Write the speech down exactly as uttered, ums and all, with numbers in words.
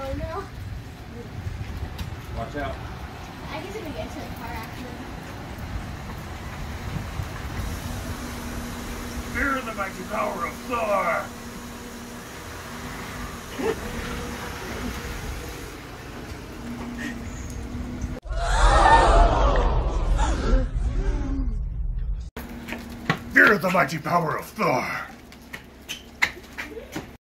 Oh no. Watch out. I guess I'm gonna get into a car accident. Fear the mighty power of Thor! Fear the mighty power of Thor!